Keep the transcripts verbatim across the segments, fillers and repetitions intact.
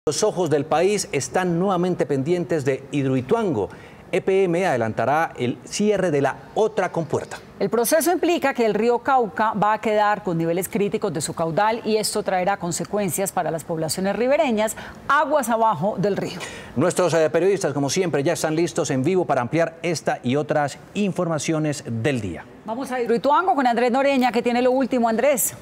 Los ojos del país están nuevamente pendientes de Hidroituango. E P M adelantará el cierre de la otra compuerta. El proceso implica que el río Cauca va a quedar con niveles críticos de su caudal y esto traerá consecuencias para las poblaciones ribereñas, aguas abajo del río. Nuestros eh, periodistas, como siempre, ya están listos en vivo para ampliar esta y otras informaciones del día. Vamos a Hidroituango con Andrés Noreña, que tiene lo último. Andrés.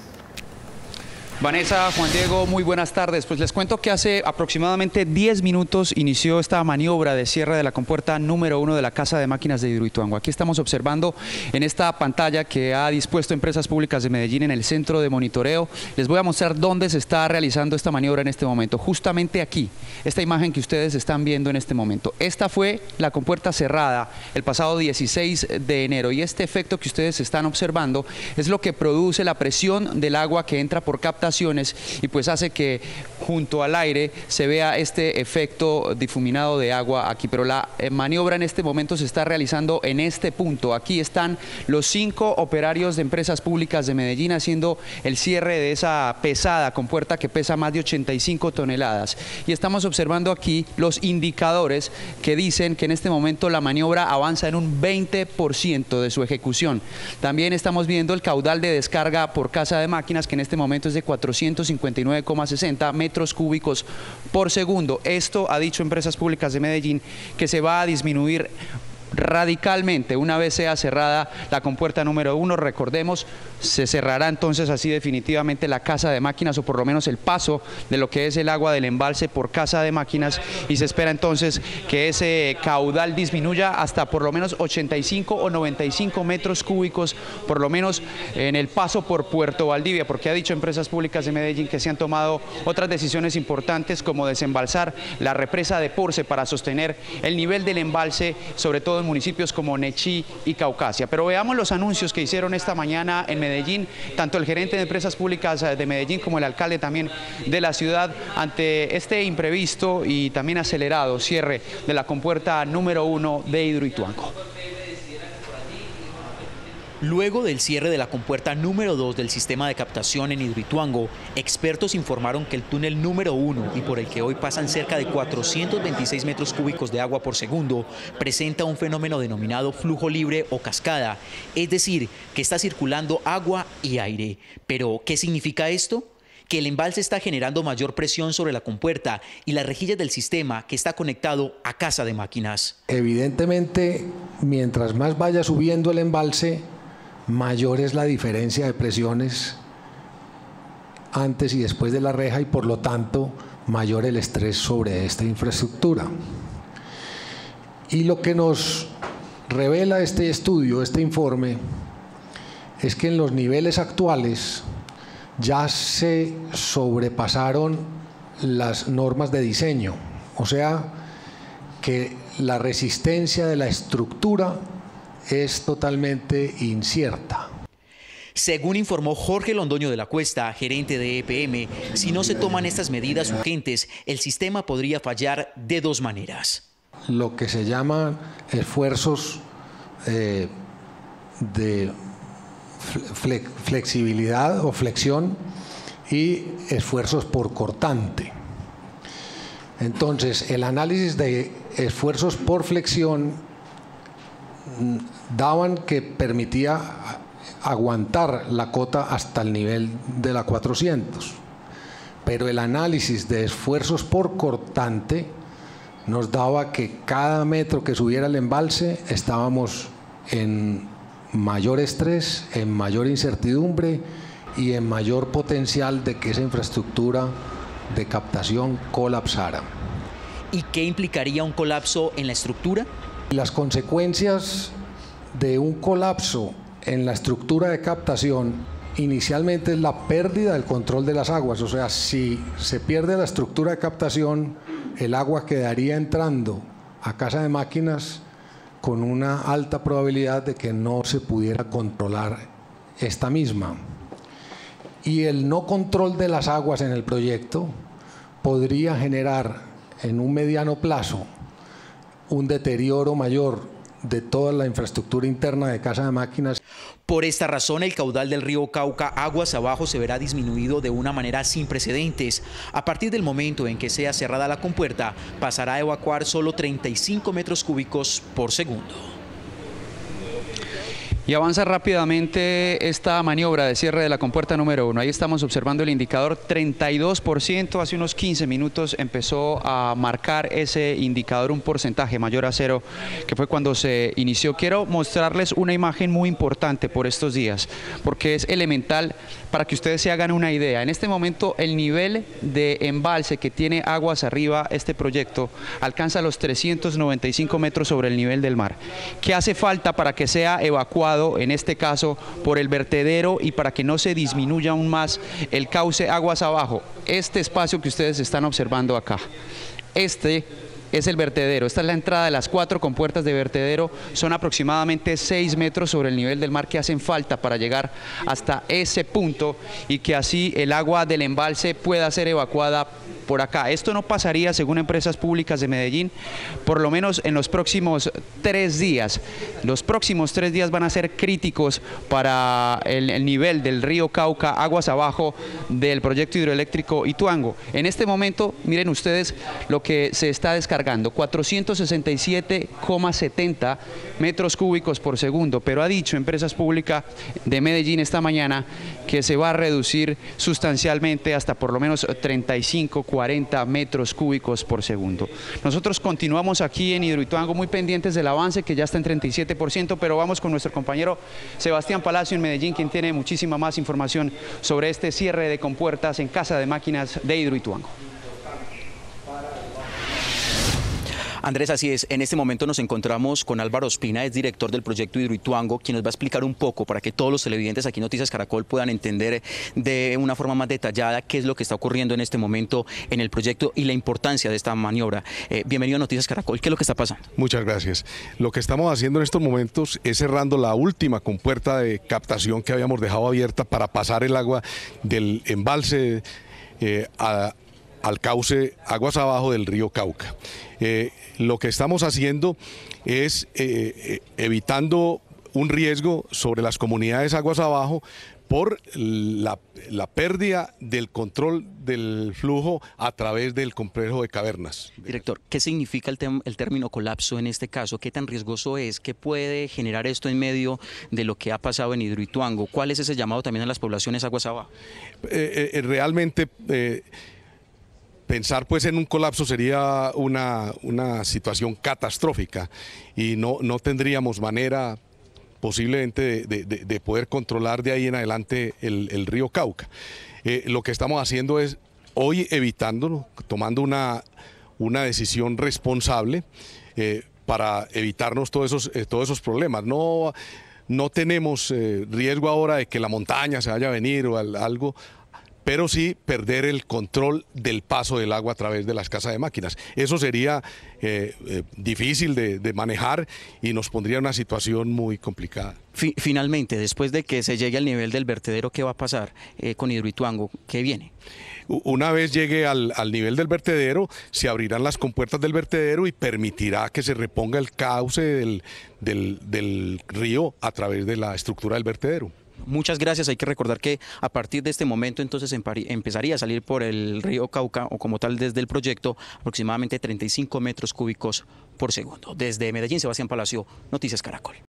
Vanessa, Juan Diego, muy buenas tardes. Pues les cuento que hace aproximadamente diez minutos inició esta maniobra de cierre de la compuerta número uno de la Casa de Máquinas de Hidroituango. Aquí estamos observando en esta pantalla que ha dispuesto Empresas Públicas de Medellín en el centro de monitoreo. Les voy a mostrar dónde se está realizando esta maniobra en este momento. Justamente aquí, esta imagen que ustedes están viendo en este momento. Esta fue la compuerta cerrada el pasado dieciséis de enero y este efecto que ustedes están observando es lo que produce la presión del agua que entra por captación y pues hace que junto al aire se vea este efecto difuminado de agua aquí, pero la maniobra en este momento se está realizando en este punto. Aquí están los cinco operarios de Empresas Públicas de Medellín haciendo el cierre de esa pesada compuerta que pesa más de ochenta y cinco toneladas y estamos observando aquí los indicadores que dicen que en este momento la maniobra avanza en un veinte por ciento de su ejecución. También estamos viendo el caudal de descarga por Casa de Máquinas, que en este momento es de cuatrocientos cincuenta y nueve coma sesenta metros cúbicos por segundo. Esto ha dicho Empresas Públicas de Medellín que se va a disminuir radicalmente una vez sea cerrada la compuerta número uno. Recordemos, se cerrará entonces así definitivamente la Casa de Máquinas, o por lo menos el paso de lo que es el agua del embalse por Casa de Máquinas, y se espera entonces que ese caudal disminuya hasta por lo menos ochenta y cinco o noventa y cinco metros cúbicos, por lo menos en el paso por Puerto Valdivia, porque ha dicho Empresas Públicas de Medellín que se han tomado otras decisiones importantes como desembalsar la represa de Porce para sostener el nivel del embalse, sobre todo en municipios como Nechí y Caucasia. Pero veamos los anuncios que hicieron esta mañana en Medellín, tanto el gerente de Empresas Públicas de Medellín como el alcalde también de la ciudad, ante este imprevisto y también acelerado cierre de la compuerta número uno de Hidroituango. Luego del cierre de la compuerta número dos del sistema de captación en Hidroituango, expertos informaron que el túnel número uno, y por el que hoy pasan cerca de cuatrocientos veintiséis metros cúbicos de agua por segundo, presenta un fenómeno denominado flujo libre o cascada, es decir, que está circulando agua y aire. ¿Pero qué significa esto? Que el embalse está generando mayor presión sobre la compuerta y las rejillas del sistema que está conectado a Casa de Máquinas. Evidentemente, mientras más vaya subiendo el embalse, mayor es la diferencia de presiones antes y después de la reja y por lo tanto mayor el estrés sobre esta infraestructura. Y lo que nos revela este estudio, este informe, es que en los niveles actuales ya se sobrepasaron las normas de diseño, o sea que la resistencia de la estructura es totalmente incierta. Según informó Jorge Londoño de la Cuesta, gerente de E P M, si no se toman estas medidas urgentes, el sistema podría fallar de dos maneras. Lo que se llaman esfuerzos eh, de fle flexibilidad o flexión y esfuerzos por cortante. Entonces, el análisis de esfuerzos por flexión daban que permitía aguantar la cota hasta el nivel de la cuatrocientos, pero el análisis de esfuerzos por cortante nos daba que cada metro que subiera el embalse estábamos en mayor estrés, en mayor incertidumbre y en mayor potencial de que esa infraestructura de captación colapsara. ¿Y qué implicaría un colapso en la estructura? Las consecuencias de un colapso en la estructura de captación inicialmente es la pérdida del control de las aguas, o sea, si se pierde la estructura de captación, el agua quedaría entrando a Casa de Máquinas con una alta probabilidad de que no se pudiera controlar esta misma. Y el no control de las aguas en el proyecto podría generar en un mediano plazo un deterioro mayor de toda la infraestructura interna de Casa de Máquinas. Por esta razón, el caudal del río Cauca aguas abajo se verá disminuido de una manera sin precedentes. A partir del momento en que sea cerrada la compuerta, pasará a evacuar solo treinta y cinco metros cúbicos por segundo. Y avanza rápidamente esta maniobra de cierre de la compuerta número uno. Ahí estamos observando el indicador treinta y dos por ciento. Hace unos quince minutos empezó a marcar ese indicador un porcentaje mayor a cero, que fue cuando se inició. Quiero mostrarles una imagen muy importante por estos días, porque es elemental para que ustedes se hagan una idea. En este momento el nivel de embalse que tiene aguas arriba este proyecto alcanza los trescientos noventa y cinco metros sobre el nivel del mar. ¿Qué hace falta para que sea evacuado, en este caso por el vertedero, y para que no se disminuya aún más el cauce aguas abajo? Este espacio que ustedes están observando acá, este es el vertedero. Esta es la entrada de las cuatro compuertas de vertedero. Son aproximadamente seis metros sobre el nivel del mar que hacen falta para llegar hasta ese punto y que así el agua del embalse pueda ser evacuada por acá. Esto no pasaría, según Empresas Públicas de Medellín, por lo menos en los próximos tres días. Los próximos tres días van a ser críticos para el, el nivel del río Cauca, aguas abajo del proyecto hidroeléctrico Ituango. En este momento, miren ustedes lo que se está descargando, cuatrocientos sesenta y siete coma setenta metros cúbicos por segundo, pero ha dicho Empresas Públicas de Medellín esta mañana que se va a reducir sustancialmente hasta por lo menos treinta y cinco, cuarenta metros cúbicos por segundo. Nosotros continuamos aquí en Hidroituango muy pendientes del avance, que ya está en treinta y siete por ciento, pero vamos con nuestro compañero Sebastián Palacio en Medellín, quien tiene muchísima más información sobre este cierre de compuertas en Casa de Máquinas de Hidroituango. Andrés, así es. En este momento nos encontramos con Álvaro Ospina, es director del proyecto Hidroituango, quien nos va a explicar un poco para que todos los televidentes aquí en Noticias Caracol puedan entender de una forma más detallada qué es lo que está ocurriendo en este momento en el proyecto y la importancia de esta maniobra. Eh, bienvenido a Noticias Caracol. ¿Qué es lo que está pasando? Muchas gracias. Lo que estamos haciendo en estos momentos es cerrando la última compuerta de captación que habíamos dejado abierta para pasar el agua del embalse eh, a al cauce aguas abajo del río Cauca. Eh, lo que estamos haciendo es eh, evitando un riesgo sobre las comunidades aguas abajo por la, la pérdida del control del flujo a través del complejo de cavernas. Director, ¿qué significa el, el término colapso en este caso? ¿Qué tan riesgoso es? ¿Qué puede generar esto en medio de lo que ha pasado en Hidroituango? ¿Cuál es ese llamado también a las poblaciones aguas abajo? Eh, eh, realmente... Eh, Pensar pues en un colapso sería una, una situación catastrófica y no, no tendríamos manera posiblemente de, de, de poder controlar de ahí en adelante el, el río Cauca. Eh, lo que estamos haciendo es hoy evitándolo, tomando una, una decisión responsable eh, para evitarnos todos esos, eh, todos esos problemas. No, no tenemos eh, riesgo ahora de que la montaña se vaya a venir o al, algo, pero sí perder el control del paso del agua a través de las casas de máquinas. Eso sería eh, eh, difícil de, de manejar y nos pondría en una situación muy complicada. Finalmente, después de que se llegue al nivel del vertedero, ¿qué va a pasar eh, con Hidroituango? ¿Qué viene? Una vez llegue al, al nivel del vertedero, se abrirán las compuertas del vertedero y permitirá que se reponga el cauce del, del, del río a través de la estructura del vertedero. Muchas gracias. Hay que recordar que a partir de este momento entonces empezaría a salir por el río Cauca, o como tal desde el proyecto, aproximadamente treinta y cinco metros cúbicos por segundo. Desde Medellín, Sebastián Palacio, Noticias Caracol.